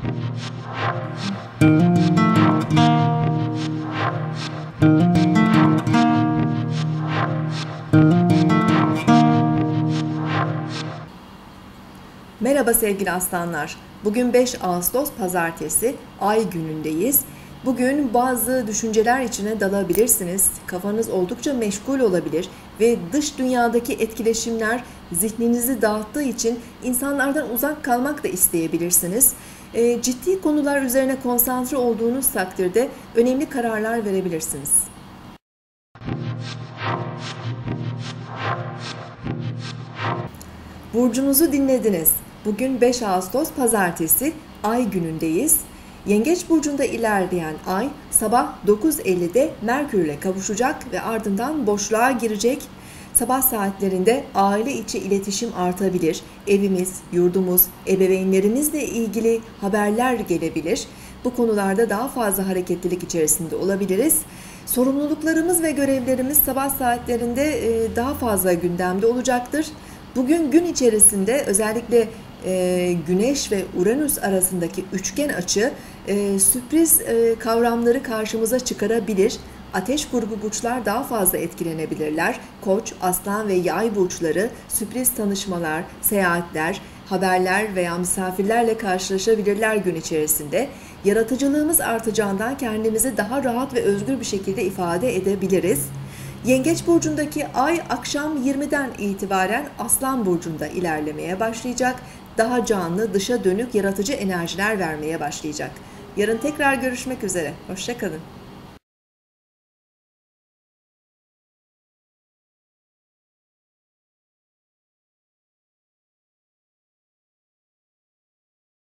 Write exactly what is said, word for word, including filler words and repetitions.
Merhaba sevgili aslanlar. Bugün beş Ağustos Pazartesi, Ay günündeyiz. Bugün bazı düşünceler içine dalabilirsiniz. Kafanız oldukça meşgul olabilir ve dış dünyadaki etkileşimler zihninizi dağıttığı için insanlardan uzak kalmak da isteyebilirsiniz. E, ciddi konular üzerine konsantre olduğunuz takdirde önemli kararlar verebilirsiniz. Burcunuzu dinlediniz. Bugün beş Ağustos Pazartesi, Ay günündeyiz. Yengeç burcunda ilerleyen Ay sabah dokuz ellide Merkür ile kavuşacak ve ardından boşluğa girecek. Sabah saatlerinde aile içi iletişim artabilir. Evimiz, yurdumuz, ebeveynlerimizle ilgili haberler gelebilir. Bu konularda daha fazla hareketlilik içerisinde olabiliriz. Sorumluluklarımız ve görevlerimiz sabah saatlerinde daha fazla gündemde olacaktır. Bugün gün içerisinde özellikle e, Güneş ve Uranüs arasındaki üçgen açı e, sürpriz e, kavramları karşımıza çıkarabilir. Ateş grubu burçlar daha fazla etkilenebilirler. Koç, Aslan ve Yay burçları sürpriz tanışmalar, seyahatler, haberler veya misafirlerle karşılaşabilirler gün içerisinde. Yaratıcılığımız artacağından kendimizi daha rahat ve özgür bir şekilde ifade edebiliriz. Yengeç burcundaki Ay akşam yirmiden itibaren Aslan burcunda ilerlemeye başlayacak. Daha canlı, dışa dönük, yaratıcı enerjiler vermeye başlayacak. Yarın tekrar görüşmek üzere. Hoşça kalın.